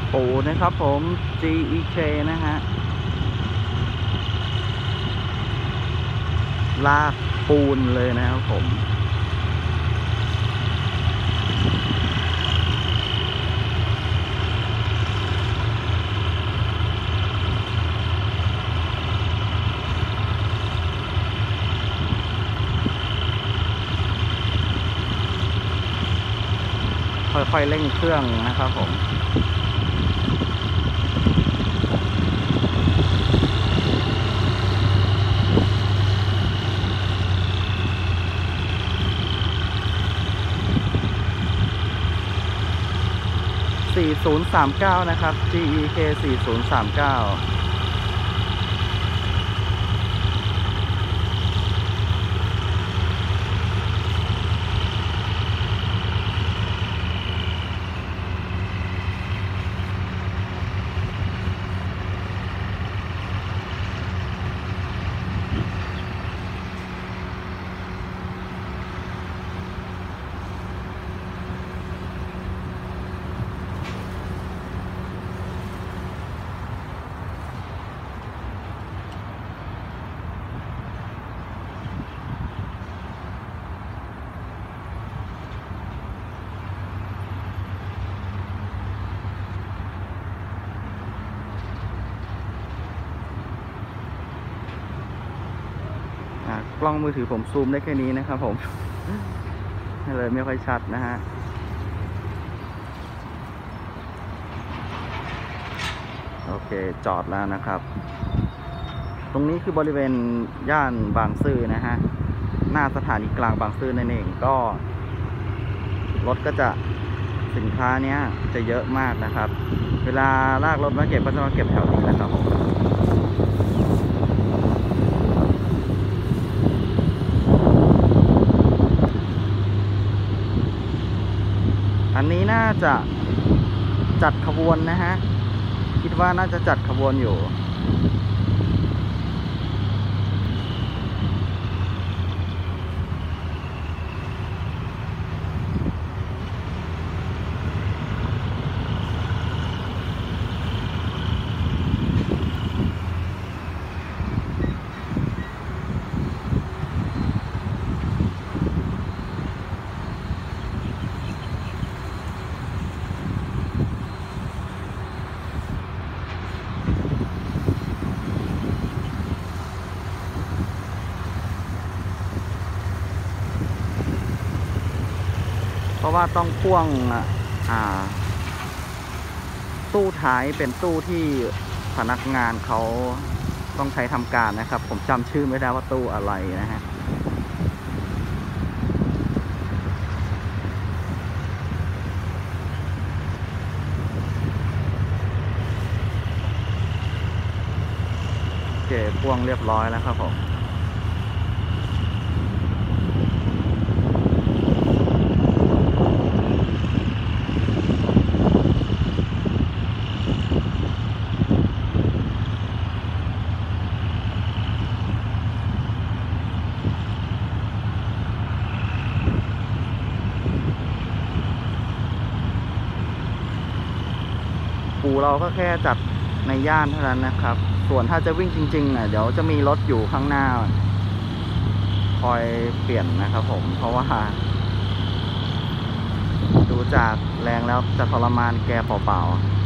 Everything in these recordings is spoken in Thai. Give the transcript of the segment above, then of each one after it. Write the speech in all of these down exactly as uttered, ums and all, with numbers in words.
ปูนะครับผม จี อี เค นะฮะลากปูนเลยนะครับผมค่อยๆเร่งเครื่องนะครับผมสี่ศูนย์สามเก้านะครับ จี อี เค สี่ศูนย์สามเก้ากล้องมือถือผมซูมได้แค่นี้นะครับผมเลยไม่ค่อยชัดนะฮะโอเคจอดแล้วนะครับตรงนี้คือบริเวณย่านบางซื่อนะฮะหน้าสถานีกลางบางซื่อนั่นเองก็รถก็จะสินค้าเนี้ยจะเยอะมากนะครับเวลาลากรถมาเก็บก็จะมาเก็บแถวนี้นะครับอันนี้น่าจะจัดขบวนนะฮะคิดว่าน่าจะจัดขบวนอยู่เพราะว่าต้องพ่วงอ่าตู้ท้ายเป็นตู้ที่พนักงานเขาต้องใช้ทำการนะครับผมจำชื่อไม่ได้ว่าตู้อะไรนะฮะโอเคพ่วงเรียบร้อยแล้วครับผมปูเราก็แค่จัดในย่านเท่านั้นนะครับส่วนถ้าจะวิ่งจริงๆอ่ะเดี๋ยวจะมีรถอยู่ข้างหน้าคอยเปลี่ยนนะครับผมเพราะว่าดูจากแรงแล้วจะทรมานแกเปล่า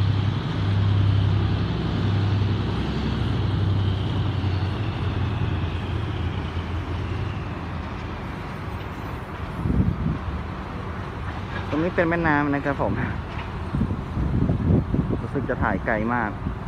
ๆตรงนี้เป็นแม่น้ำนะครับผมรู้สึกจะถ่ายไกลมาก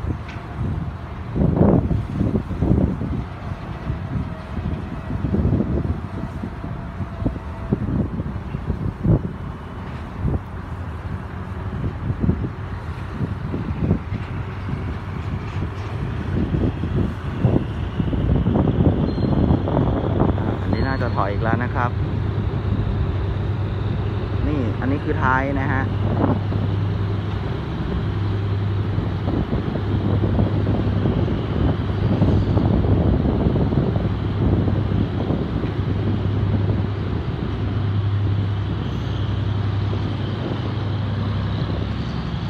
จะถอยอีกแล้วนะครับนี่อันนี้คือท้ายนะฮะ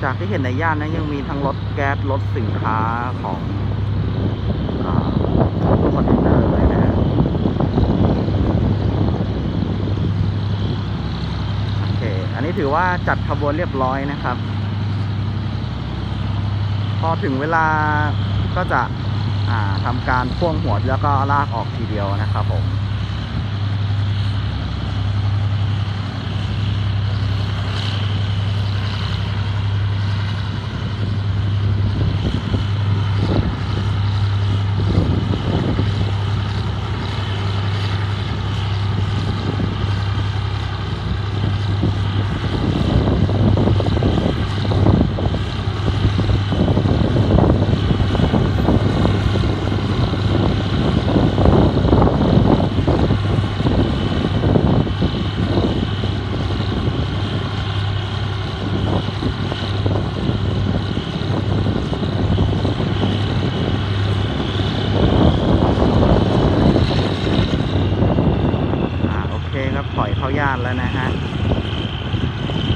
จากที่เห็นในย่านนั้นยังมีทั้งรถแก๊สรถสินค้าของอ่ารถตู้คอนเทนเนอร์เลยนะฮะโอเคอันนี้ถือว่าจัดขบวนเรียบร้อยนะครับ พอถึงเวลาก็จะอ่าทำการพ่วงหัวแล้วก็ลากออกทีเดียวนะครับผมอ่าโอเคครับปล่อยเข้าย่านแล้วนะฮะ